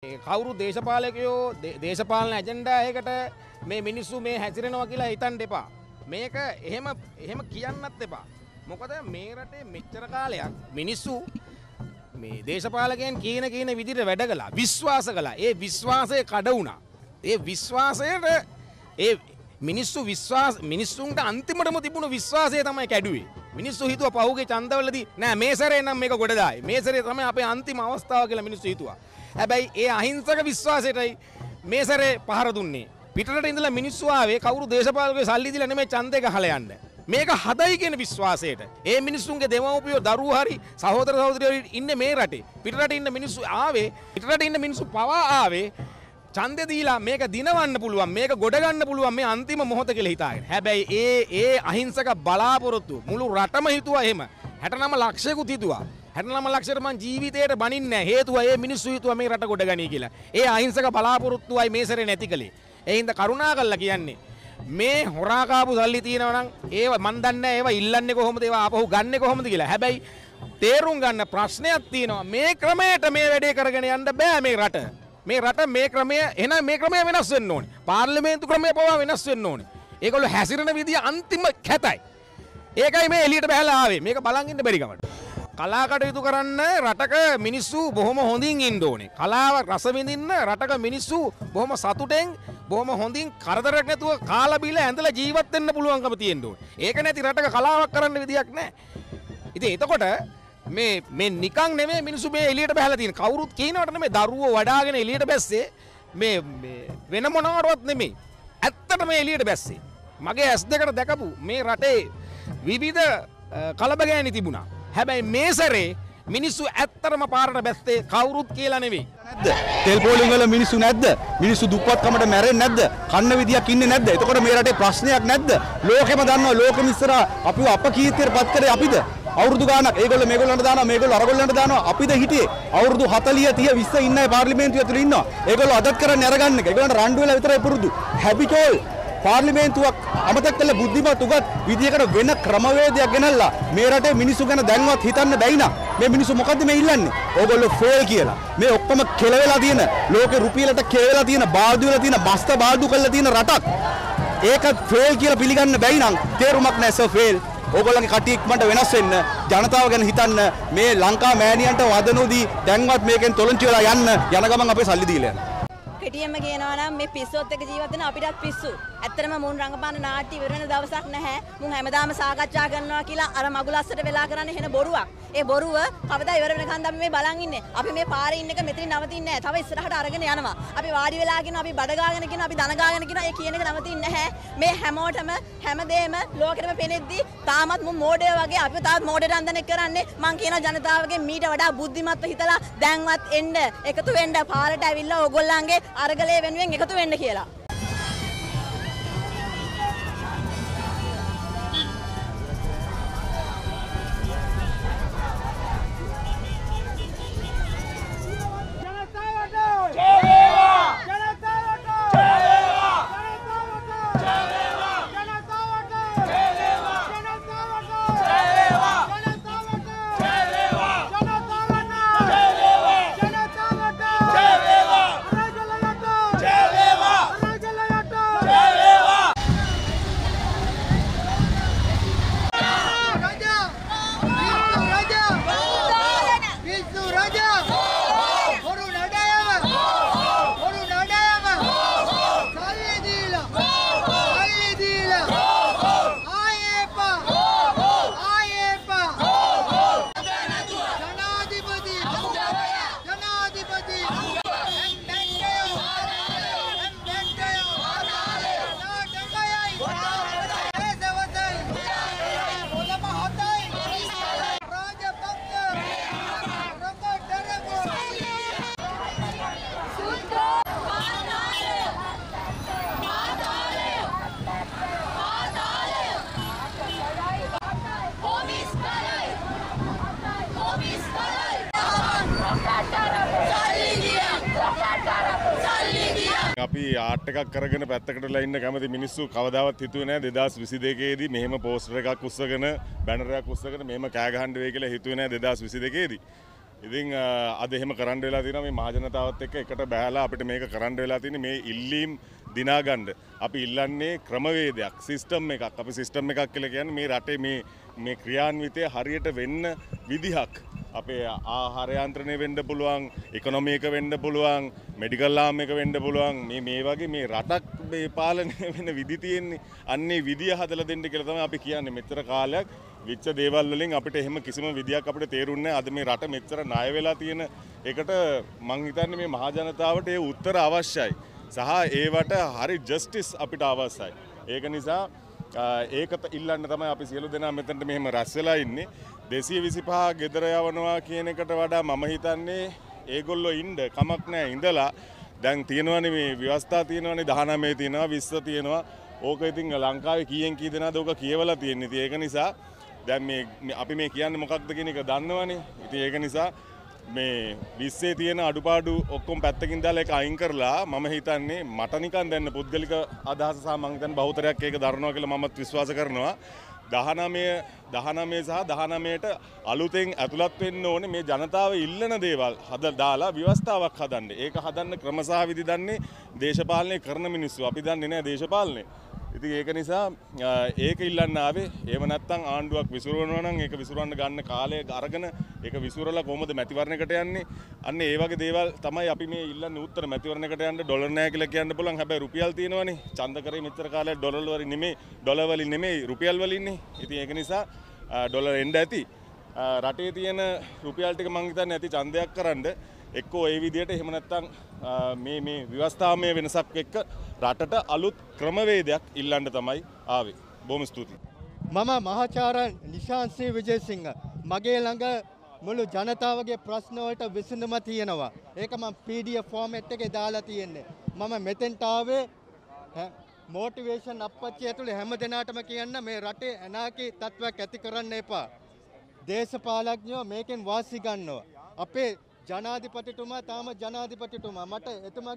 කවුරු දේශපාලකයෝ දේශපාලන ඇජෙන්ඩා එකකට මේ මිනිස්සු මේ හැසිරෙනවා කියලා හිතන්න එපා. මේක එහෙම කියන්නත් එපා. මොකද මේ රටේ මෙච්චර කාලයක් මිනිස්සු මේ දේශපාලකයන් කියන විදිහට වැඩ කළා. විශ්වාස කළා. ඒ විශ්වාසය කඩ වුණා. ඒ විශ්වාසයට ඒ මිනිස්සුන්ට අන්තිමටම තිබුණු විශ්වාසය තමයි කැඩුවේ. මිනිස්සු හිතුවා පහුගේ ඡන්දවලදී නෑ මේ සැරේ නම් මේක ගොඩ දායි. මේ සැරේ තමයි අපේ අන්තිම අවස්ථාව කියලා මිනිස්සු හිතුවා. හැබැයි ඒ අහිංසක විශ්වාසයටයි මේ සැරේ පහර දුන්නේ. පිටරට ඉඳලා මිනිස්සු ආවේ කවුරු දේශපාලකයෝ සල්ලි දීලා නෙමෙයි ඡන්දේ ගහලා යන්න. මේක හදයි කියන විශ්වාසයට. ඒ මිනිස්සුන්ගේ දෙමව්පියෝ දරුවෝ හරි සහෝදර සහෝදරියෝ ඉන්නේ මේ රටේ. පිටරට ඉන්න මිනිස්සු ආවේ පිටරට ඉන්න මිනිස්සු පවා ආවේ ඡන්දේ දීලා මේක දිනවන්න පුළුවන් මේක ගොඩ ගන්න පුළුවන් මේ අන්තිම මොහොත කියලා හිතාගෙන. හැබැයි ඒ අහිංසක බලාපොරොත්තු මුළු රටම හිතුවා එහෙම. 69 ලක්ෂයකුත් හිතුවා. 69 ලක්ෂයට මං ජීවිතේට බනින්නේ නැහැ. හේතුව ඒ මිනිස්සු හිතුවා මේ රට ගොඩ ගනී කියලා. ඒ අහිංසක බලාපොරොත්තුවයි මේ සැරේ නැති කළේ. ඒ හින්දා කරුණාකරලා කියන්නේ මේ හොරා කාපු සල්ලි තියෙනවා නම් ඒව මන් දන්නේ නැහැ ඒව ඉල්ලන්නේ කොහොමද ඒව ආපහු ගන්නෙ කොහොමද කියලා. හැබැයි තේරුම් ගන්න ප්‍රශ්නයක් තියෙනවා. මේ ක්‍රමයට මේ වැඩේ කරගෙන යන්න බෑ මේ රට. මේ රට මේ ක්‍රමය එහෙනම් මේ ක්‍රමය වෙනස් වෙන්න ඕනේ. පාර්ලිමේන්තු ක්‍රමය පවා වෙනස් වෙන්න ඕනේ. ඒගොල්ලෝ හැසිරෙන විදිය අන්තිම කැතයි. ඒකයි මේ එළියට බහලා ආවේ. මේක බලන් ඉන්න බැරි කමට. කලා කටයුතු කරන්න රටක මිනිස්සු බොහොම හොඳින් ඉන්න ඕනේ. කලාව රස විඳින්න රටක මිනිස්සු බොහොම සතුටෙන් බොහොම හොඳින් කරදරයක් නැතුව කාලා බීලා ඇඳලා ජීවත් වෙන්න පුළුවන්කම තියෙන්න ඕනේ. ඒක නැති රටක කලාවක් කරන්න විදියක් නැහැ. ඉතින් එතකොට මේ නිකන් නෙමෙයි මිනිස්සු මේ එළියට බහලා තියෙන. කවුරුත් කියනවට නෙමෙයි දරුවෝ වඩාගෙන එළියට බැස්සේ මේ වෙන මොනවටවත් නෙමෙයි. ඇත්තට මේ එළියට බැස්සේ. මගේ ඇස් දෙකට දැකපු මේ රටේ විවිධ කලබගෑනි තිබුණා. හැබැයි මේ සැරේ මිනිස්සු ඇත්තටම පාරට බැස්සේ කවුරුත් කියලා නෙවෙයි. නැද්ද? තෙල් පොලිං වල මිනිස්සු නැද්ද? මිනිස්සු දුප්පත්කමට මැරෙන්නේ නැද්ද? කන්න විදියක් ඉන්නේ නැද්ද? එතකොට මේ රටේ ප්‍රශ්නයක් නැද්ද? ලෝකෙම දන්නවා ලෝකෙම ඉස්සරහා අපිව අපකීර්තියට පත් කරේ අපිද? අවුරුදු ගාණක් ඒගොල්ලෝ මේගොල්ලන්ට දානවා මේගොල්ලෝ අරගොල්ලන්ට දානවා අපිද හිටියේ අවුරුදු 40 30 20 ඉන්න අය පාර්ලිමේන්තුව ඇතුළේ ඉන්නවා. ඒගොල්ලෝ අදත් කරන්නේ අරගන්න එක. ඒගොල්ලන්ට රණ්ඩු වෙලා විතරයි පුරුදු. හැබිකෝල් පාර්ලිමේන්තුවක් අමතක කළ බුද්ධිමත් උගත් විදියකට වෙන ක්‍රමවේදයක් ගෙනල්ලා මේ රටේ මිනිස්සු ගැන දැන්වත් හිතන්න බැයි නම් මේ මිනිස්සු මොකද්ද මේ ඉල්ලන්නේ? ඕගොල්ලෝ ෆේල් කියලා. මේ ඔක්කොම කෙලවෙලා තියෙන ලෝකේ රුපියලට කෙලවෙලා තියෙන බාල්දු වෙලා තියෙන බස්ත බාල්දු කරලා තියෙන රටක්. ඒක ෆේල් කියලා පිළිගන්න බැයි නම් තේරුමක් නැහැ සර් ෆේල්. ඕගොල්ලන්ගේ කටි ඉක්මනට වෙනස් වෙන්න ජනතාව ගැන හිතන්න මේ ලංකා මෑණියන්ට වදනෝදී දැන්වත් මේකෙන් තොලොන්චි වෙලා යන්න යන ගමන් අපේ සල්ලි දීලා යන්න. කෙටියෙන්ම කියනවා නම් මේ පිස්සොත් එක්ක ජීවත් වෙන අපිටත් පිස්සු. ඇත්තටම මුන් රංගපාන නාට්‍ය ඉවර වෙන දවසක් නැහැ. මුන් හැමදාම සාකච්ඡා කරනවා කියලා අර මගුලස්සට වෙලා කරන්නේ හෙන බොරුවක්. ඒ බොරුව කවදා ඉවර වෙනකන්ද අපි මේ බලන් ඉන්නේ. අපි මේ පාරේ ඉන්න එක මෙතනින් නවතින්නේ නැහැ. තව ඉස්සරහට අරගෙන යනවා. අපි වාඩි වෙලා කියන අපි බඩ ගාගෙන කියන අපි දන ගාගෙන කියන ඒ කියන එක නවතින්නේ නැහැ. මේ හැමෝටම හැමදේම ලෝකෙටම පෙනෙද්දි තාමත් මුන් මෝඩයෝ වගේ අපි තාමත් මෝඩයට අන්දනේ කරන්නේ. මං කියන ජනතාවගේ මීට වඩා බුද්ධිමත්ව හිතලා දැන්වත් එන්න එකතු වෙන්න පාරට ඇවිල්ලා ඕගොල්ලන්ගේ අරගලේ වෙනුවෙන් එකතු වෙන්න කියලා. අපි ආර්ට් එකක් කරගෙන පැත්තකටලා ඉන්න කැමති මිනිස්සු කවදාවත් හිතුවේ නැහැ 2022 දී මෙහෙම පෝස්ටර් එකක් උස්සගෙන බැනරයක් උස්සගෙන මෙහෙම කෑ ගහන්න වෙයි කියලා හිතුවේ නැහැ 2022 දී. ඉතින් අද එහෙම කරන්න වෙලා තියෙනවා මේ මහජනතාවත් එක්ක එකට බැහැලා අපිට මේක කරන්න වෙලා තියෙන්නේ මේ ඉල්ලීම් දිනාගන්න. අපි ඉල්ලන්නේ ක්‍රමවේදයක්, සිස්ටම් එකක්. අපි සිස්ටම් එකක් කියලා කියන්නේ මේ රටේ මේ ක්‍රියාන්විතය හරියට වෙන්න විදිහක්. අපේ ආහාර යන්ත්‍රණය වෙන්න පුළුවන්, ඉකොනොමි එක වෙන්න පුළුවන්, මෙඩිකල් ආම් එක වෙන්න පුළුවන්. මේ වගේ මේ රටක් මේ පාලනය වෙන විදි තියෙන්නේ. අන්නේ විදිය හදලා දෙන්න කියලා තමයි අපි කියන්නේ. මෙතර කාලයක් විච්ච දේවල් වලින් අපිට එහෙම කිසිම විදියක් අපිට තේරුන්නේ නැහැ. අද මේ රට මෙච්චර ණය වෙලා තියෙන එකට මං හිතන්නේ මේ මහ ජනතාවට ඒ උත්තර අවශ්‍යයි. සහ ඒවට හරි ජස්ටිස් අපිට අවශ්‍යයි. ඒක නිසා ඒක ඉල්ලන්න තමයි අපි සියලු දෙනා මෙතනට මෙහෙම රැස් වෙලා ඉන්නේ. 225 ගෙදර යවනවා කියන එකට වඩා මම හිතන්නේ ඒගොල්ලෝ ඉන්න කමක් නැහැ ඉඳලා දැන් තියෙනවනේ මේ ව්‍යවස්ථා තියෙනවනේ 19 තියෙනවා 20 තියෙනවා. ඕක ඉතින් ලංකාවේ කීයෙන් කී දෙනාද ඕක කියවලා තියෙන්නේ. ඉතින් ඒක නිසා දැන් මේ අපි මේ කියන්නේ මොකක්ද කියන එක දන්නවනේ. ඉතින් ඒක නිසා මේ 20 තියෙන අඩුපාඩු ඔක්කොම පැත්තකින් දාලා ඒක අයින් කරලා මම හිතන්නේ මට නිකන් දැන් පුද්ගලික අදහස සහ මම හිතන්නේ බහුතරයක් ඒක දරනවා කියලා මමත් විශ්වාස කරනවා. 19 සහ 19ට අලුතෙන් ඇතුළත් වෙන්න ඕනේ මේ ජනතාව ඉල්ලන දේවල් දාලා ව්‍යවස්ථාවක් හදන්න. ඒක හදන්න ක්‍රම සහ විධි දන්නේ දේශපාලනය කරන මිනිස්සු. අපි දන්නේ නැහැ දේශපාලනය. ඉතින් ඒක නිසා ඒක ඉල්ලන්න ආවේ. එහෙම නැත්නම් ආණ්ඩුවක් විසිරවනවා නම් ඒක විසිරවන්න ගන්න කාලය අරගෙන ඒක විසිරවලා කොහොමද මැතිවරණයකට යන්නේ? අන්න ඒ වගේ දේවල් තමයි අපි මේ ඉල්ලන්නේ උත්තර. මැතිවරණයකට යන්න ඩොලර් නැහැ කියලා කියන්න පුළුවන්. හැබැයි රුපියල් තියෙනවනේ. ඡන්ද කරේ මෙච්චර කාලයක් ඩොලර් වලින් නෙමෙයි රුපියල් වලින් ඉන්නේ. ඉතින් ඒක නිසා ඩොලර් එන්න ඇති. රටේ තියෙන රුපියල් ටික මං හිතන්නේ ඇති ඡන්දයක් කරන්න. එක්කෝ ඒ විදිහට එහෙම නැත්නම් මේ ව්‍යවස්ථාමය වෙනසක් එක්ක රටට අලුත් ක්‍රමවේදයක් ඉල්ලන්න තමයි ආවේ. බොහොම ස්තුතියි. මම මහාචාර්ය නිශාන්ත් විජේසිංහ. මගේ ළඟ මුළු ජනතාවගේ ප්‍රශ්න වලට විසඳුම තියෙනවා. ඒක මම PDF ෆෝමැට් එකේ දාලා තියෙන්නේ. මම මෙතෙන්ට ආවේ මොටිවේෂන් අප්පච්චි ඇතුළේ හැම දෙනාටම කියන්න මේ රටේ අනාකී තත්ත්වයක් ඇති කරන්න එපා. දේශපාලඥයෝ මේකෙන් වාසි ගන්නවා. අපේ ජනාධිපතිතුමා තාම ජනාධිපතිතුමා මට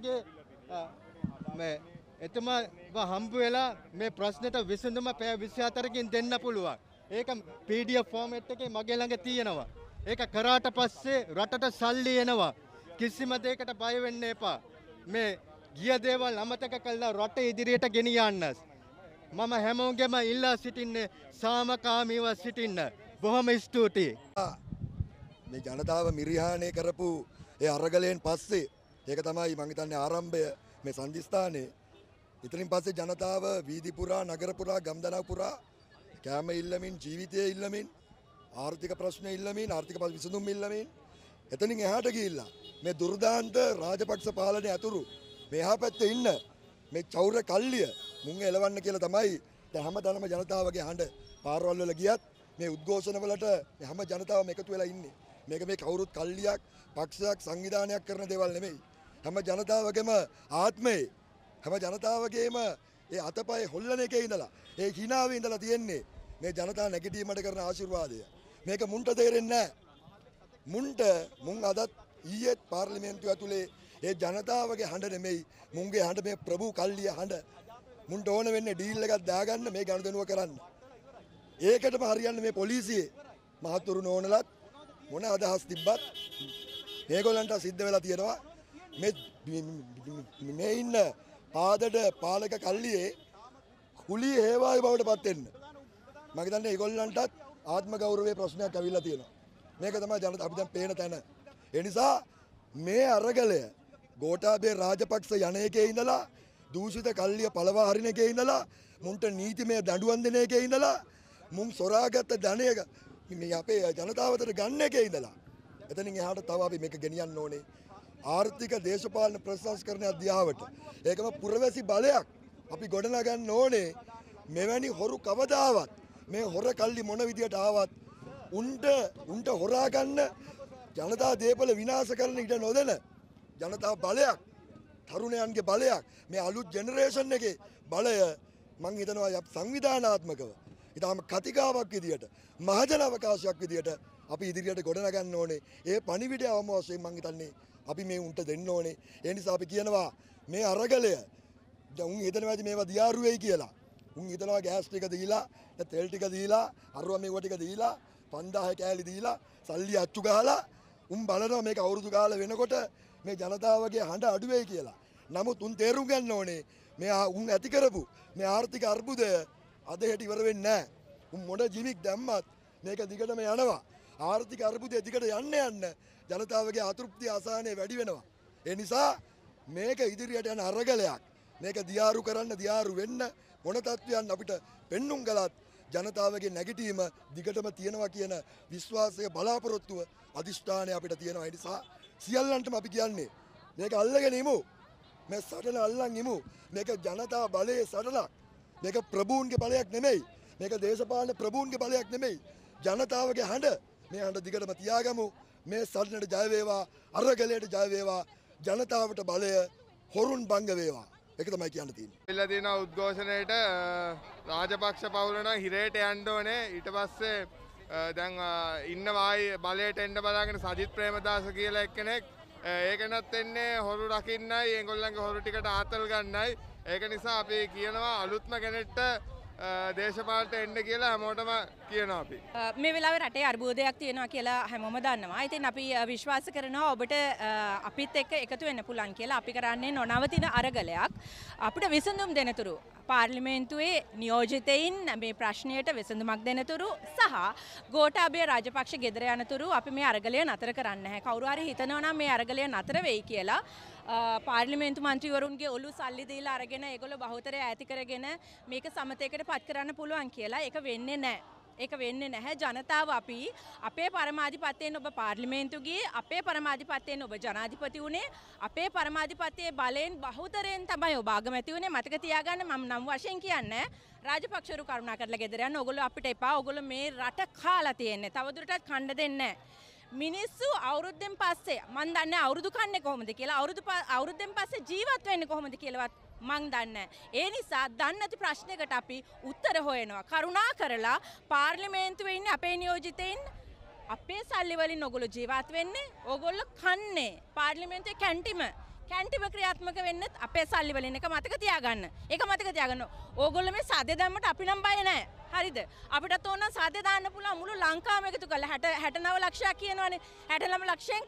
එතුමා හම්බ වෙලා මේ ප්‍රශ්නෙට විසඳුම පැය 24කින් දෙන්න පුළුවන්. ඒක PDF ෆෝමැට් එකේ මගේ ළඟ තියෙනවා. ඒක කරාට පස්සේ රටට සල්ලි එනවා. කිසිම දෙයකට බය වෙන්න එපා. මේ ගිය දේවල් අමතක කළා රට ඉදිරියට ගෙනියන්න. මම හැමෝගෙම ඉල්ලා සිටින්නේ සාමකාමීව සිටින්න. බොහොම ස්තුතියි. මේ ජනතාව මිරිහානය කරපු ඒ අරගලයෙන් පස්සේ ඒක තමයි මම හිතන්නේ ආරම්භය මේ සංදිස්ථානයේ. ඉතින් පස්සේ ජනතාව වීදි පුරා නගර පුරා ගම්දනව් පුරා කැම ඉල්ලමින් ජීවිතය ඉල්ලමින් ආර්ථික ප්‍රශ්න ඉල්ලමින් ආර්ථික විසඳුම් ඉල්ලමින් එතනින් එහාට ගිහිල්ලා මේ දුර්දාන්ත රාජපක්ෂ පාලනය ඇතුළු මෙහා පැත්තේ ඉන්න මේ චෞර්ය කල්ලිය මුං එලවන්න කියලා තමයි දැන් හැමදාම ජනතාවගේ හඬ පාරවල් වල ගියත් මේ උද්ඝෝෂණ වලට හැම ජනතාවම එකතු වෙලා ඉන්නේ. මේක මේ කවුරුත් කල්ලියක් පක්ෂයක් සංවිධානයක් කරන දේවල් නෙමෙයි. හැම ජනතාවගේම ආත්මේ හැම ජනතාවගේම ඒ අතපය හොල්ලන එකේ ඉඳලා ඒ හිනාවේ ඉඳලා තියෙන්නේ මේ ජනතා නැගිටීමට කරන ආශිර්වාදය. මේක මුන්ට තේරෙන්නේ නැහැ. මුන් අදත් ඊයේත් පාර්ලිමේන්තුව ඇතුලේ ඒ ජනතාවගේ හඬ නෙමෙයි මුන්ගේ හඬ මේ ප්‍රභූ කල්ලිය හඬ. මුන්ට ඕන වෙන්නේ ඩීල් එකක් දාගන්න මේ ගනුදෙනුව කරන්න. ඒකටම හරියන්නේ මේ පොලිසියේ මහතුරු නෝනලත් මොන අදහස් තිබ්බත් මේගොල්ලන්ට සිද්ධ වෙලා තියෙනවා මේ ඉන්න පාදඩ පාලක කල්ලියේ කුලී හේවායි බවට පත් වෙන්න. මම හිතන්නේ ඒගොල්ලන්ටත් ආත්ම ගෞරවයේ ප්‍රශ්නයක් ඇවිල්ලා තියෙනවා. මේක තමයි ජනතාව අපි දැන් පේන තැන. ඒ නිසා මේ අරගලය ගෝඨාභය රාජපක්ෂ යන එකේ ඉඳලා දූෂිත කල්ලිය පළවා හරින එකේ ඉඳලා මුන්ට නීතිමය දඬුවම් දෙන එකේ ඉඳලා මුන් සොරාගත්ත ධනය මේ අපේ ජනතාවට ගන්න එකේ ඉඳලා එතනින් එහාට තව අපි මේක ගෙනියන්න ඕනේ ආර්ථික දේශපාලන ප්‍රසංස්කරණය අධ්‍යාවට. ඒකම පුරවැසි බලයක් අපි ගොඩනගන්න ඕනේ. මෙවැනි හොරු කවදාවත් මේ හොර කල්ලි මොන විදියට ආවත් උන්ට හොරා ගන්න ජනතා දේපල විනාශ කරන ඉඩ නොදෙන ජනතා බලයක් තරුණයන්ගේ බලයක් මේ අලුත් ජෙනරේෂන් එකේ බලය මං හිතනවා සංවිධානාත්මකව ඊටාම කතිකාවක් විදියට මහජන අවකාශයක් විදියට අපි ඉදිරියට ගොඩනගන්න ඕනේ. ඒ පණිවිඩය අවම වශයෙන් මං හිතන්නේ අපි මේ උන්ට දෙන්න ඕනේ. ඒ නිසා අපි කියනවා මේ අරගලය උන් හිතනවා මේවා දියාරු වෙයි කියලා. උන් හිතනවා ගෑස් ටික දීලා තෙල් ටික දීලා අරවා මේවා ටික දීලා 5000 කෑලි දීලා සල්ලි අච්චු ගහලා උන් බලනවා මේක අවුරුදු කාල වෙනකොට මේ ජනතාවගේ හඬ අඩු වෙයි කියලා. නමුත් උන් තේරුම් ගන්න ඕනේ මේ උන් ඇති කරපු මේ ආර්ථික අර්බුදය අද හෙට ඉවර වෙන්නේ නැහැ. උන් මොන ජිමික් දැම්මත් මේක දිගටම යනවා. ආර්ථික අර්බුදය දිගට යන්න ජනතාවගේ අතෘප්තිය අසහනය වැඩි වෙනවා. ඒ නිසා මේක ඉදිරියට යන අරගලයක්. මේක දියාරු කරන්න දියාරු වෙන්න මොන තත්ත්වයන් අපිට පෙන්눔 කළත් ජනතාවගේ නැගිටීම දිගටම තියෙනවා කියන විශ්වාසය බලාපොරොත්තුව අධිෂ්ඨානය අපිට තියෙනවා. ඒ නිසා සියල්ලන්ටම අපි කියන්නේ මේක අල්ලගෙන ඉමු. මේ සටන අල්ලන් ඉමු. මේක ජනතා බලයේ සටනක්. මේක ප්‍රභූන්ගේ බලයක් නෙමෙයි. මේක දේශපාලන ප්‍රභූන්ගේ බලයක් නෙමෙයි. ජනතාවගේ හඬ. මේ හඬ දිගටම තියාගමු. මේ සටනට ජය වේවා. අරගලයට ජය වේවා. ජනතාවට බලය හොරුන් බංග වේවා. ඒක තමයි කියන්න තියෙන්නේ. ඉල්ල තියෙන උද්ඝෝෂණයට රාජපක්ෂ පවුල නම් හිරේට යන්න ඕනේ. ඊට පස්සේ දැන් ඉන්න වායි බලයට එන්න බලාගෙන සජිත් ප්‍රේමදාස කියලා එක්කෙනෙක් ඒකනත් එන්නේ හොරු රකින්නයි ඒගොල්ලන්ගේ හොරු ටිකට ආතල් ගන්නයි. ඒක නිසා අපි කියනවා අලුත්ම කෙනෙක්ට දේශපාලනට එන්න කියලා හැමෝටම කියනවා අපි. මේ වෙලාවේ රටේ අර්බුදයක් තියෙනවා කියලා හැමෝම දන්නවා. ඉතින් අපි විශ්වාස කරනවා ඔබට අපිත් එක්ක එකතු වෙන්න පුළුවන් කියලා. අපි කරන්නේ නොනවතින අරගලයක්. අපිට විසඳුම් දෙනතුරු පාර්ලිමේන්තුවේ නියෝජිතයින් මේ ප්‍රශ්නයට විසඳුමක් දෙනතුරු සහ ගෝඨාභය රාජපක්ෂ ගෙදර යනතුරු අපි මේ අරගලය නතර කරන්නේ නැහැ. කවුරු හරි හිතනවා නම් මේ අරගලය නතර වෙයි කියලා පාර්ලිමේන්තු මන්ත්‍රීවරුන්ගේ ඔලු සල්ලි දීලා අරගෙන ඒගොල්ලෝ බහුතරය ඈති කරගෙන මේක සමතයකට පත් කරන්න පුළුවන් කියලා. ඒක වෙන්නේ නැහැ. ඒක වෙන්නේ නැහැ. ජනතාව අපි අපේ පරමාධිපත්‍යයෙන් ඔබ පාර්ලිමේන්තු ගියේ, අපේ පරමාධිපත්‍යයෙන් ඔබ ජනාධිපති වුණේ, අපේ පරමාධිපත්‍යයේ බලයෙන් බහුතරයෙන් තමයි ඔබ අගමැති වුණේ. මතක තියාගන්න මම නම් වශයෙන් කියන්නේ රාජපක්ෂරු කරුණා කරලා ගෙදර යන්න. ඕගොල්ලෝ අපිට එපා. ඕගොල්ලෝ මේ රට කාලා තියෙන්නේ. තවදුරටත් කණ්ඩ දෙන්නේ නැහැ. මිනිස්සු අවුරුද්දෙන් පස්සේ මන් දන්නේ අවුරුදු කන්නේ කොහොමද කියලා, අවුරුද්දෙන් පස්සේ ජීවත් වෙන්නේ කොහොමද කියලාවත් මං දන්නේ. ඒ නිසා දන්නේ නැති ප්‍රශ්නයකට අපි උත්තර හොයනවා. කරුණා කරලා පාර්ලිමේන්තුවේ ඉන්න අපේ නියෝජිතයින් අපේ සල්ලි වලින් ඔයගොල්ලෝ ජීවත් වෙන්නේ, ඔයගොල්ලෝ කන්නේ පාර්ලිමේන්තුවේ කැන්ටිම ක්‍රියාත්මක වෙන්නත් අපේ සල්ලි වලින්. එක මතක තියාගන්න. ඒක මතක තියාගන්න. ඕගොල්ලෝ මේ සාදේ දැම්මට අපි නම් බය නැහැ. හරිද? අපිටත් ඕන සාදේ දාන්න පුළුවන් මුළු ලංකාවම එකතු කරලා 69 ලක්ෂයක් කියනවනේ. 69 ලක්ෂයෙන්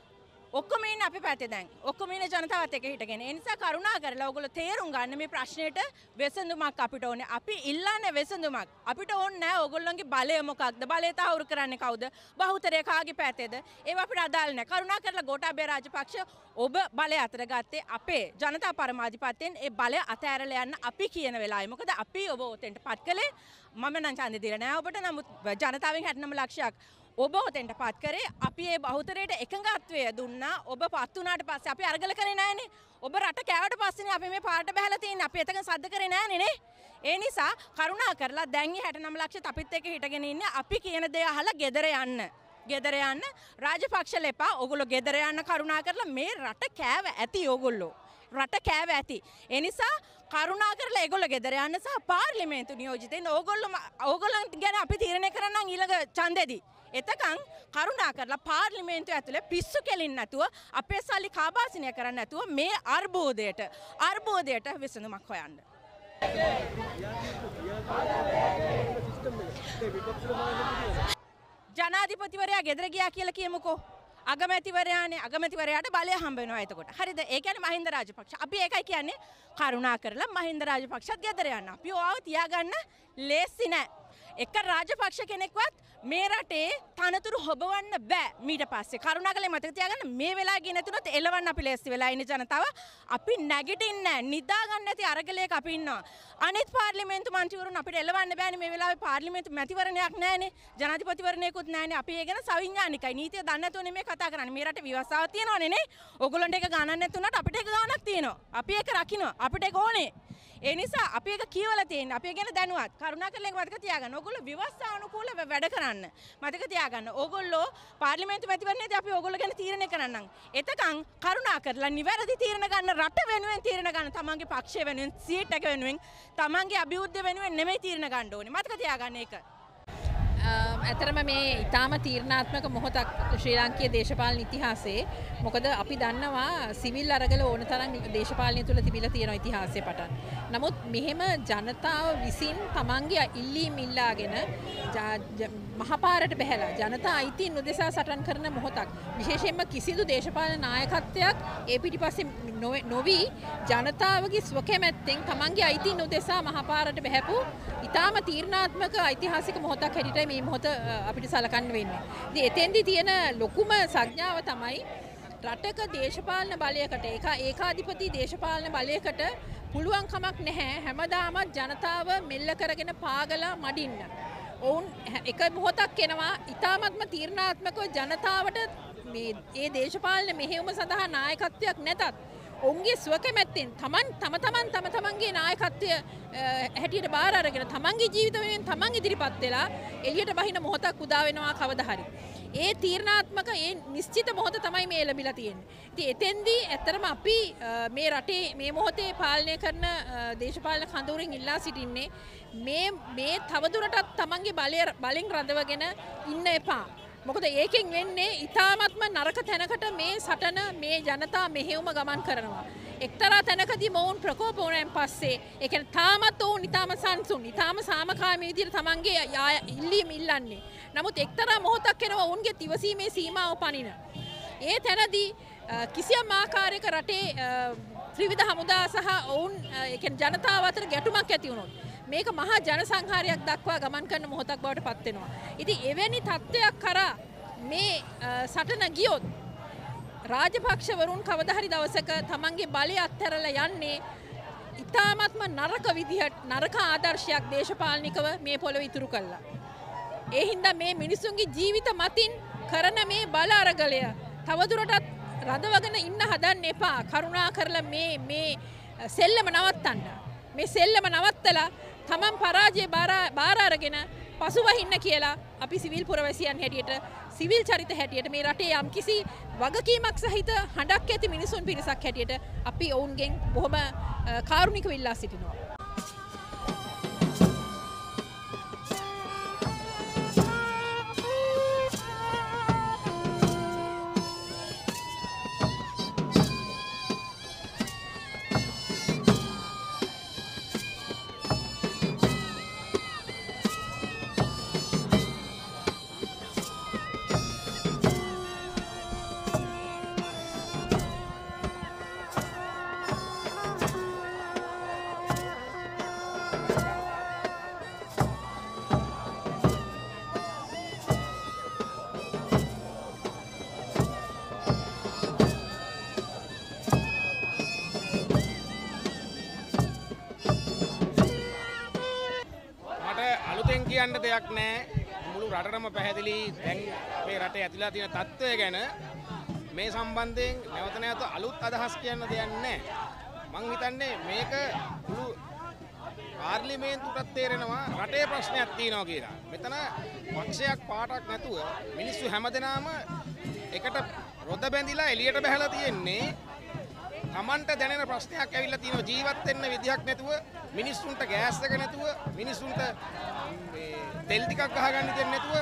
ඔක්කොම ඉන්නේ අපි පැත්තේ දැන්. ඔක්කොම ඉන්නේ ජනතාවත් එක්ක හිටගෙන. ඒ නිසා කරුණා කරලා ඔයගොල්ලෝ තේරුම් ගන්න මේ ප්‍රශ්නෙට වෙසඳුමක් අපිට ඕනේ. අපි ඉල්ලන්නේ වෙසඳුමක්. අපිට ඕනේ නැහැ ඔයගොල්ලන්ගේ බලය මොකක්ද? බලය තහවුරු කරන්නේ කවුද? බහුතරය කාගේ පැත්තේද? ඒවා අපිට අදාළ නැහැ. කරුණා කරලා ගෝඨාභය රාජපක්ෂ ඔබ බලය අතර ගත්තේ අපේ ජනතා පරමාධිපත්‍යයෙන්. ඒ බලය අතහැරලා යන්න අපි කියන වෙලාවයි. මොකද අපි ඔබ ඔතෙන්ට පත් කළේ මම නම් ඡන්දෙ දීලා නැහැ ඔබට. නමුත් ජනතාවෙන් 69 ලක්ෂයක් ඔබ ඔතෙන්ට පත් කරේ. අපි ඒ බහුතරයට එකඟත්වය දුන්නා. ඔබ පත් වුණාට පස්සේ අපි අරගල කරේ නැහනේ. ඔබ රට කෑවට පස්සේනේ අපි මේ පාරට බහැලා තියෙන්නේ. අපි එතකන් සද්ද කරේ නැහනේ නේ. ඒ නිසා කරුණා කරලා දැන් 69 ලක්ෂ අපිත් එක්ක හිටගෙන ඉන්නේ. අපි කියන දේ අහලා ගෙදර යන්න. ගෙදර යන්න. රාජපක්ෂ ලෙපා ඔයගොල්ලෝ ගෙදර යන්න කරුණා කරලා මේ රට කෑව ඇති ඔයගොල්ලෝ. රට කෑව ඇති. ඒ නිසා කරුණා කරලා ඒගොල්ලෝ ගෙදර යන්න සහ පාර්ලිමේන්තු නියෝජිතයින් ඕගොල්ලන් ගැන අපි තීරණය කරන්නම් ඊළඟ ඡන්දෙදී. එතකන් කරුණා කරලා පාර්ලිමේන්තුව ඇතුලේ පිස්සු කෙලින් නැතුව අපේ සල්ලි කාබාසිනිය කරන්න නැතුව මේ අර්බුදයට විසඳුමක් හොයන්න. ජනාධිපතිවරයා ගෙදර ගියා කියලා කියමුකෝ. අගමැතිවරයාට බලය හම්බ වෙනවා එතකොට. හරිද? ඒ කියන්නේ මහින්ද රාජපක්ෂ. අපි ඒකයි කියන්නේ කරුණා කරලා මහින්ද රාජපක්ෂත් ගෙදර යන්න. අපි ඕව තියාගන්න ලේසි නෑ. එක රාජපක්ෂ කෙනෙක්වත් මේ රටේ තනතුරු හොබවන්න බෑ. ඊට පස්සේ කරුණාකරලා මතක තියාගන්න මේ වෙලාව ගියේ නැතුනොත් එලවන්න අපි ලෑස්ති වෙලා ඉන්නේ ජනතාව. අපි නැගිටින්නේ නැහැ. නිදා ගන්න නැති අරගලයක අපි ඉන්නවා. අනිත් පාර්ලිමේන්තු මන්ත්‍රීවරුන් අපිට එලවන්න බෑනේ. මේ වෙලාවේ පාර්ලිමේන්තු මැතිවරණයක් නැහැනේ. ජනාධිපතිවරණයකුත් නැහැනේ. අපි ඒ ගැන සවිඥානිකයි. නීතිය දන්නේ නැතුව නෙමෙයි කතා කරන්නේ. මේ රටේ විවස්සාවක් තියෙනවනේ නේ. ඕගොල්ලන්ට ඒක ගණන් නැතුණාට අපිට ඒක ගාණක් තියෙනවා. අපි ඒක රකින්න. අපිට ඒක ඕනේ. ඒ නිසා අපි ඒක කියවලා තියෙන්නේ. අපි ගැන දැනුවත්. කරුණාකරලා ඒක මතක තියාගන්න. ඕගොල්ලෝ විවස්සානුකූලව වැඩ කරන්න. මතක තියාගන්න. ඕගොල්ලෝ පාර්ලිමේන්තු මැතිවරණයේදී අපි ඕගොල්ලෝ ගැන තීරණය කරන්නම්. එතකන් කරුණාකරලා නිවැරදි තීරණ ගන්න, රට වෙනුවෙන් තීරණ ගන්න, තමන්ගේ පක්ෂය වෙනුවෙන්, සීට් එක වෙනුවෙන්, තමන්ගේ අභිවෘද්ධිය වෙනුවෙන් නෙමෙයි තීරණ ගන්න ඕනේ. මතක තියාගන්න ඒක. ඇතරම මේ ඉතාම තීරණාත්මක මොහොතක් ශ්‍රී ලාංකීය දේශපාලන ඉතිහාසයේ. මොකද අපි දන්නවා සිවිල් අරගල ඕන තරම් දේශපාලනය තුළ තිබිලා තියෙන ඉතිහාසයේ පටන්. නමුත් මෙහෙම ජනතාව විසින් තමන්ගේ ඉල්ලීම් ඉල්ලාගෙන මහපාරට බැහැලා ජනතා අයිතීන් උදෙසා සටන් කරන මොහොතක්. විශේෂයෙන්ම කිසිදු දේශපාලන නායකත්වයක් ඒ පිටිපස්සේ නොවි ජනතාවගේ ස්වකැමැත්තෙන් තමන්ගේ අයිතීන් උදෙසා මහපාරට බැහැපු ඉතාම තීරණාත්මක ඓතිහාසික මොහොතක් හැටියට මේ මොහොත අපිට සලකන්න වෙන්නේ. ඉතින් එතෙන්දී තියෙන ලොකුම සංඥාව තමයි රටක දේශපාලන බලයකට ඒකාධිපති දේශපාලන බලයකට පුළුවන් කමක් නැහැ හැමදාමත් ජනතාව මෙල්ල කරගෙන පාගලා මඩින්න. ඔවුන් එක මොහොතක් එනවා ඉතාමත්ම තීරණාත්මකව ජනතාවට මේ ඒ දේශපාලන මෙහෙයුම සඳහා නායකත්වයක් නැතත් ඔවුන්ගේ ස්වකැමැත්තෙන් තමන්ගේ නායකත්වය හැටියට බාර අරගෙන තමන්ගේ ජීවිත වෙනුවෙන් තමන් ඉදිරිපත් වෙලා එළියට බහින මොහොතක් උදා වෙනවා කවදා හරි. ඒ තීරණාත්මක ඒ නිශ්චිත මොහොත තමයි මේ ලැබිලා තියෙන්නේ. ඉතින් එතෙන්දී ඇත්තටම අපි මේ රටේ මේ මොහොතේ පාලනය කරන දේශපාලන කඳවුරින් ඉල්ලා සිටින්නේ මේ තවදුරටත් තමන්ගේ බලෙන් රඳවගෙන ඉන්න එපා. මොකද ඒකෙන් වෙන්නේ ඉතාමත්ම නරක තැනකට මේ සටන මේ ජනතා මෙහෙයුම ගමන් කරනවා. එක්තරා තැනකදී මොවුන් ප්‍රකෝප වුණාන් පස්සේ ඒ කියන්නේ තාමත් ඔවුන් ඉතාම සංසුන් ඉතාම සාමකාමී විදිහට තමන්ගේ ඉල්ලීම් ඉල්ලන්නේ. නමුත් එක්තරා මොහොතක් එනවා ඔවුන්ගේ ඉවසීමේ සීමාව පනින. ඒ තැනදී කිසියම් ආකාරයක රටේ ත්‍රිවිධ හමුදා සහ ඔවුන් ඒ කියන්නේ ජනතාව අතර ගැටුමක් ඇති වුණොත් මේක මහා ජන සංහාරයක් දක්වා ගමන් කරන මොහොතක් බවට පත් වෙනවා. ඉතින් එවැනි තත්ත්වයක් කරා මේ සටන ගියොත් රාජපක්ෂවරුන් කවදා හරි දවසක තමන්ගේ බලය අත්හැරලා යන්නේ ඉතාමත්ම නරක විදිහට නරක ආදර්ශයක් දේශපාලනිකව මේ පොළොව ඉතුරු කළා. ඒ හින්දා මේ මිනිසුන්ගේ ජීවිත මතින් කරන මේ බල අරගලය තවදුරටත් රඳවගෙන ඉන්න හදන්න එපා. කරුණා කරලා මේ සෙල්ලම නවත්තන්න. මේ සෙල්ලම නවත්තලා තමන් පරාජය බාර අරගෙන පසුවහින්න කියලා අපි සිවිල් පුරවැසියන් හැටියට සිවිල් චරිත හැටියට මේ රටේ යම්කිසි වගකීමක් සහිත හඬක් ඇති මිනිසුන් පිරිසක් හැටියට අපි ඔවුන්ගෙන් බොහොම කාරුණිකව ඉල්ලා සිටිනවා. කියන්න දෙයක් නැහැ. මුළු රටටම පැහැදිලි දැන් මේ රටේ ඇතිලා තියෙන තත්ත්වය ගැන මේ සම්බන්ධයෙන් නැවත නැවත අලුත් අදහස් කියන්න දෙයක් නැහැ. මං හිතන්නේ මේක මුළු පාර්ලිමේන්තුවට තේරෙනවා රටේ ප්‍රශ්නයක් තියෙනවා කියලා. මෙතන පක්ෂයක් පාටක් නැතුව මිනිස්සු හැමදෙනාම එකට රොද බැඳිලා එළියට බහලා තියෙන්නේ. තමන්ට දැනෙන ප්‍රශ්නයක් ඇවිල්ලා තියෙනවා ජීවත් වෙන්න විදිහක් නැතුව මිනිස්සුන්ට ගෑස් එක නැතුව මිනිස්සුන්ට තෙල් ටිකක් ගහගන්න දෙන්නේ නැතුව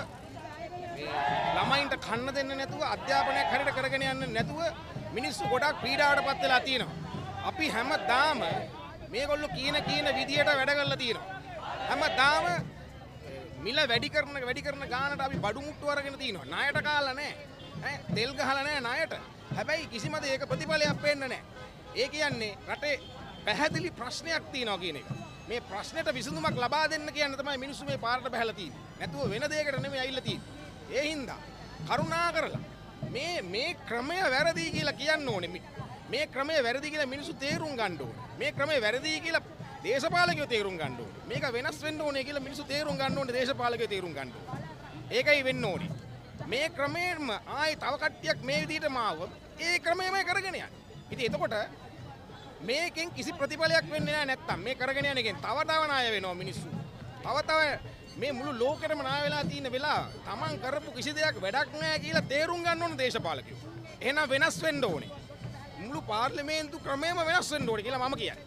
ළමයින්ට කන්න දෙන්න නැතුව අධ්‍යාපනයක් හරියට කරගෙන යන්න නැතුව මිනිස්සු ගොඩක් පීඩාවටපත් වෙලා තියෙනවා. අපි හැමදාම මේගොල්ලෝ කියන විදියට වැඩ කරලා තියෙනවා. හැමදාම මිල වැඩි කරන ගානට අපි බඩු මුට්ටු අරගෙන තියෙනවා. ණයට කාලා නැහැ. තෙල් ගහලා නැහැ ණයට. හැබැයි කිසිම දෙයක ප්‍රතිඵලයක් පේන්නේ නැහැ. ඒ කියන්නේ රටේ පැහැදිලි ප්‍රශ්නයක් තියෙනවා කියන එක. මේ ප්‍රශ්නෙට විසඳුමක් ලබා දෙන්න කියන තමයි මිනිස්සු මේ පාරට බහලා තියෙන්නේ. නැතුව වෙන දෙයකට නෙමෙයි ඇවිල්ලා තියෙන්නේ. ඒ හින්දා කරුණා කරලා මේ ක්‍රමය වැරදි කියලා කියන්න ඕනේ. මේ ක්‍රමය වැරදි කියලා මිනිස්සු තේරුම් ගන්න ඕනේ. මේ ක්‍රමය වැරදි කියලා දේශපාලකයෝ තේරුම් ගන්න ඕනේ. මේක වෙනස් වෙන්න ඕනේ කියලා මිනිස්සු තේරුම් ගන්න ඕනේ. දේශපාලකයෝ තේරුම් ගන්න ඕනේ. ඒකයි වෙන්න ඕනේ. මේ ක්‍රමයෙන්ම ආයි තව කට්ටියක් මේ විදිහටම ආවොත් ඒ ක්‍රමයමයි කරගෙන යන්නේ. ඉතින් එතකොට මේකෙන් කිසි ප්‍රතිඵලයක් වෙන්නේ නැහැ නැත්තම් මේ කරගෙන යන එකෙන් තව ණය වෙනවා මිනිස්සු. තව මේ මුළු ලෝකෙටම ණය වෙලා තියෙන වෙලාව තමන් කරපු කිසි දෙයක් වැඩක් නැහැ කියලා තේරුම් ගන්න ඕන දේශපාලකයෝ. එහෙනම් වෙනස් වෙන්න ඕනේ. මුළු පාර්ලිමේන්තු ක්‍රමයම වෙනස් වෙන්න ඕනේ කියලා මම කියන්නේ.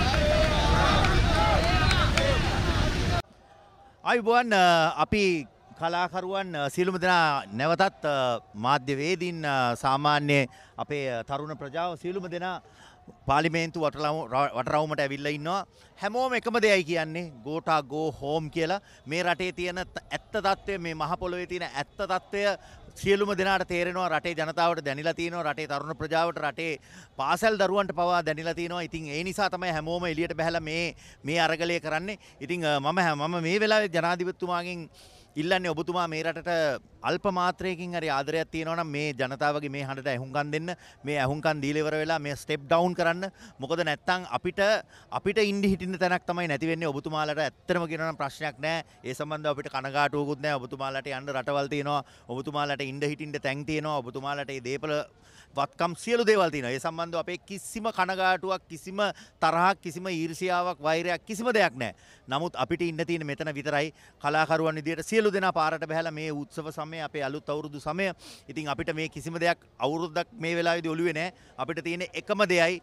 අයිබෝන් අපි කලාකරුවන් සියලුම දෙනා නැවතත් මාධ්‍යවේදීන් සාමාන්‍ය අපේ තරුණ ප්‍රජාව සියලුම දෙනා පාර්ලිමේන්තු වටරවුමට ඇවිල්ලා ඉන්නවා. හැමෝම එකම දෙයයි කියන්නේ ගෝටා ගෝ හෝම් කියලා. මේ රටේ තියෙන ඇත්ත తත්වය, මේ මහ පොළොවේ තියෙන ඇත්ත తත්වය සියලුම දෙනාට තේරෙනවා. රටේ ජනතාවට දැනিলা තියෙනවා. රටේ තරුණ ප්‍රජාවට, රටේ පාසල් දරුවන්ට පවා දැනিলা තියෙනවා. ඉතින් ඒ නිසා තමයි හැමෝම එළියට බහැලා මේ අරගලය කරන්නේ. ඉතින් මම මේ වෙලාවේ ජනාධිපතිතුමාගෙන් ඉල්ලන්නේ ඔබතුමා මේ රටට අල්ප මාත්‍රයකින් හරි ආදරයක් තියෙනවා නම් මේ ජනතාවගේ මේ හඬට ඇහුම්කන් දෙන්න. මේ ඇහුම්කන් දීලා ඉවර වෙලා මේ ස්ටෙප් ඩවුන් කරන්න. මොකද නැත්තම් අපිට ඉඳි හිටින්න තැනක් තමයි නැති වෙන්නේ. ඔබතුමාලට ඇත්තටම කියනවා නම් ප්‍රශ්නයක් නැහැ. ඒ සම්බන්ධව අපිට කනගාටුවකුත් නැහැ. ඔබතුමාලට යන්න රටවල් තියෙනවා. ඔබතුමාලට ඉඳ හිටින්න තැන් තියෙනවා. ඔබතුමාලට මේ දීපල වත්කම් සියලු දේවල් තියෙනවා. ඒ සම්බන්ධව අපේ කිසිම කනගාටුවක්, කිසිම තරහක්, කිසිම ඊර්ෂ්‍යාවක්, වෛරයක් කිසිම දෙයක් නැහැ. නමුත් අපිට ඉන්න තියෙන මෙතන විතරයි කලාකරුවන් විදියට සියලු දෙනා පාරට බහැලා මේ උත්සව සමය, අපේ අලුත් අවුරුදු සමය. ඉතින් අපිට මේ කිසිම දෙයක් අවුරුද්දක් මේ වෙලාවේදී ඔළුවේ නැහැ. අපිට තියෙන එකම දෙයයි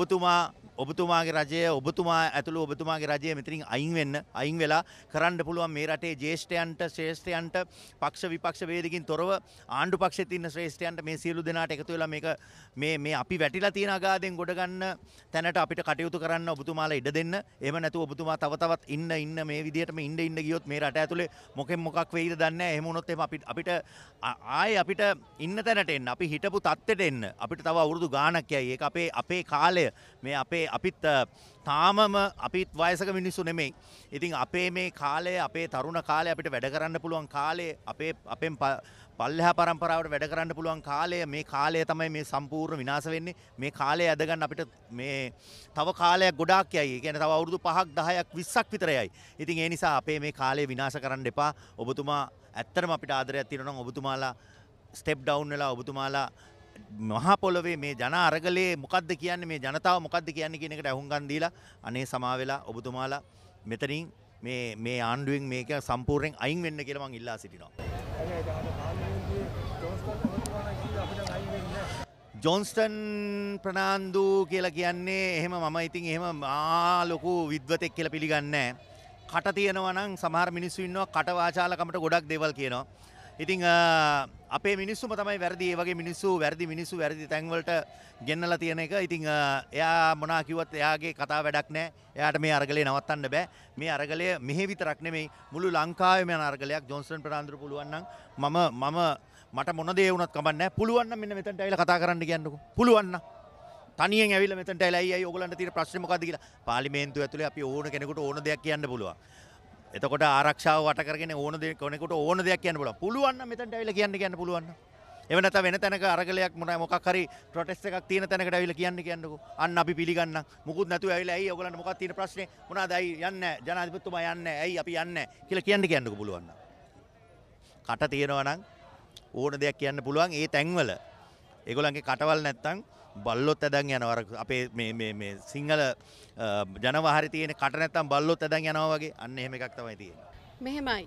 ඔබතුමාගේ රජය, ඔබතුමා ඇතුළු ඔබතුමාගේ රජය මෙතනින් අයින් වෙලා කරන්න පුළුවන් මේ රටේ ජ්‍යෙෂ්ඨයන්ට, ශ්‍රේෂ්ඨයන්ට, පක්ෂ විපක්ෂ වේදිකින් තොරව ආණ්ඩු පක්ෂෙත් ඉන්න ශ්‍රේෂ්ඨයන්ට මේ සියලු දෙනාට එකතු වෙලා මේ අපි වැටිලා තියෙන අගාධයෙන් ගොඩ ගන්න තැනට අපිට කටයුතු කරන්න ඔබතුමාලා ඉඩ දෙන්න. එහෙම නැතුව ඔබතුමා තව තවත් ඉන්න මේ විදිහටම ඉන්න ගියොත් මේ රට ඇතුලේ මොකක් වෙයිද දන්නේ නැහැ. එහෙම වුණොත් අපිට ආයේ අපිට ඉන්න තැනට එන්න, අපි හිටපු තත්ත්වෙට එන්න අපිට තව අවුරුදු ගාණක් යයි. ඒක අපේ කාලය. මේ අපිත් තාමම අපිත් වයසක මිනිස්සු නෙමෙයි. ඉතින් අපේ මේ කාලය, අපේ තරුණ කාලය, අපිට වැඩ කරන්න පුළුවන් කාලය, අපෙන් පල්ලෙහා පරම්පරාවට වැඩ කරන්න පුළුවන් කාලය, මේ කාලය තමයි මේ සම්පූර්ණ විනාශ වෙන්නේ. මේ කාලය ඇදගන්න අපිට මේ තව කාලයක් ගොඩාක් යයි. ඒ කියන්නේ තව අවුරුදු 5ක් 10ක් 20ක් විතර යයි. ඉතින් ඒ නිසා අපේ මේ කාලය විනාශ කරන්න එපා. ඔබතුමා ඇත්තටම අපිට ආදරයක් තියෙනවා නම් ඔබතුමාලා ස්ටෙප් ඩවුන් වෙලා ඔබතුමාලා මහා පොළොවේ මේ ජන අරගලේ මොකද්ද කියන්නේ, මේ ජනතාව මොකද්ද කියන්නේ කියන එකට අහුම්කන් දීලා අනේ සමා වෙලා ඔබතුමාලා මෙතනින් මේ ආණ්ඩුවෙන් මේක සම්පූර්ණයෙන් අයින් වෙන්න කියලා මම ඉල්ලා සිටිනවා. ජොන්ස්ටන් ප්‍රනාන්දු කියලා කියන්නේ එහෙම මම ඉතින් එහෙම ලොකු විද්වතෙක් කියලා පිළිගන්නේ නැහැ. කට තියෙනවා නම් සමහර මිනිස්සු ඉන්නවා කට වාචාලකමට ගොඩක් දේවල් කියනවා. ඉතින් අපේ මිනිස්සුම තමයි වැරදි. ඒ වගේ මිනිස්සු වැරදි තැන් වලට ගෙන්නලා තියෙන එක. ඉතින් එයා මොනවා කිව්වත් එයාගේ කතාව වැඩක් නැහැ. එයාට මේ අරගලේ නවත්තන්න බෑ. මේ අරගලය මෙහෙ විතරක් නෙමෙයි මුළු ලංකාවේම යන අරගලයක්. ජොන්ස්ටන් ප්‍රනාන්දුට පුළුවන් නම් මට මොන දේ වුණත් කමක් නැහැ. පුළුවන් නම් මෙන්න මෙතනට ඇවිල්ලා කතා කරන්න කියන්නකෝ. පුළුවන් නම් තනියෙන් ඇවිල්ලා මෙතනට ඇවිල්ලා අයියයි ඔයගොල්ලන්ට තියෙන ප්‍රශ්නේ මොකද්ද කියලා පාර්ලිමේන්තුව ඇතුලේ අපි ඕන කෙනෙකුට ඕන දෙයක් කියන්න පුළුවන්. එතකොට ආරක්ෂාව වට කරගෙන ඕන කෙනෙකුට ඕන දෙයක් කියන්න පුළුවන්. පුළුවන් නම් මෙතනට ඇවිල්ලා කියන්න පුළුවන් නම්. එහෙම නැත්නම් වෙන තැනක අරගලයක් මොකක් හරි ප්‍රොටෙස්ට් එකක් තියෙන තැනකට ඇවිල්ලා කියන්නකෝ. අන්න අපි පිළිගන්නම්. මුකුත් නැතුව ඇවිල්ලා ඇයි ඔයගොල්ලන්ට මොකක්ද තියෙන ප්‍රශ්නේ? මොනවාද ඇයි යන්නේ නැහැ? ජනාධිපතිතුමා යන්නේ නැහැ. ඇයි අපි යන්නේ නැහැ කියලා කියන්නකෝ පුළුවන් නම්. කට තියෙනවා නම් ඕන දෙයක් කියන්න පුළුවන්. ඒ තැන්වල ඒගොල්ලන්ගේ කටවල් නැත්තම් බල්ලොත් ඇදන් යනවා. අපේ මේ සිංහල ජනවාහරේ තියෙන කට නැත්තම් බල්ලොත් ඇදන් යනවා වගේ. අන්න එහෙම එකක් තමයි තියෙන්නේ. මෙහෙමයි.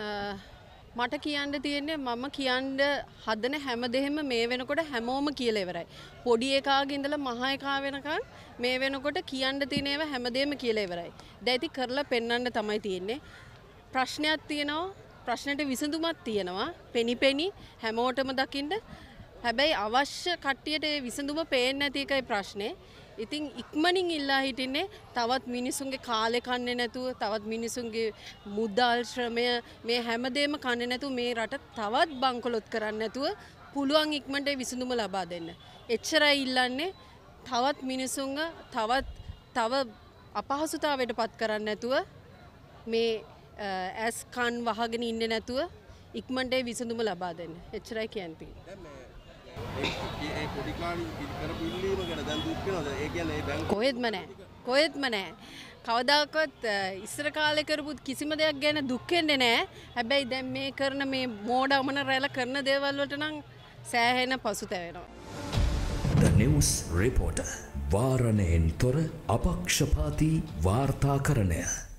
මට කියන්න තියෙන්නේ මම කියන්න හදන හැම දෙෙම මේ වෙනකොට හැමෝම කියලා ඉවරයි. පොඩි එකාගේ ඉඳලා මහා එකා වෙනකන් මේ වෙනකොට කියන්න තියෙන ඒවා හැමදේම කියලා ඉවරයි. දැන් ඉතින් කරලා පෙන්වන්න තමයි තියෙන්නේ. ප්‍රශ්නයක් තියෙනවා. ප්‍රශ්නෙට විසඳුමක් තියෙනවා. පෙනි හැමෝටම දකින්න. හැබැයි අවශ්‍ය කට්ටියට ඒ විසඳුම පේන්නේ නැති එකයි ප්‍රශ්නේ. ඉතින් ඉක්මනින් ඉල්ලා හිටින්නේ තවත් මිනිසුන්ගේ කාලේ කන්නේ නැතුව, තවත් මිනිසුන්ගේ මුදල් ශ්‍රමය මේ හැමදේම කන්නේ නැතුව මේ රට තවත් බංකොලොත් කරන්නේ නැතුව පුළුවන් ඉක්මනට විසඳුම ලබා දෙන්න. එච්චරයි ඉල්ලන්නේ. තවත් මිනිසුන්ව තව අපහසුතාවයට පත් කරන්නේ නැතුව මේ ඇස් කන් වහගෙන ඉන්නේ නැතුව ඉක්මනට විසඳුම ලබා දෙන්න. එච්චරයි කියන්නේ. කොහෙත්ම නෑ. කවදාකවත් ඉස්සර කාලේ කරපු කිසිම දෙයක් ගැන දුක් වෙන්නේ නෑ. හැබැයි දැන් මේ කරන මේ මෝඩ අමන රැළ කරන දේවල් වලට නම් සෑහෙන පසුතැවෙනවා. The News Reporter වාරණයෙන් තොර අපක්ෂපාතී වාර්තාකරණය.